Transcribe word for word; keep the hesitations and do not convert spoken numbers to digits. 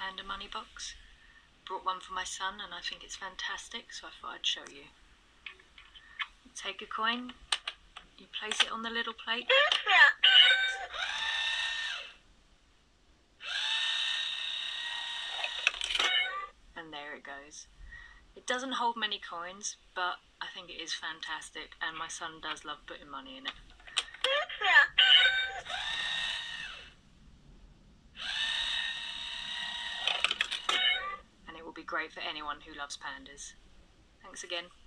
panda money box. Brought one for my son and I think it's fantastic, so I thought I'd show you. You take a coin, you place it on the little plate. And there it goes. It doesn't hold many coins, but I think it is fantastic and my son does love putting money in it. And it will be great for anyone who loves pandas. Thanks again.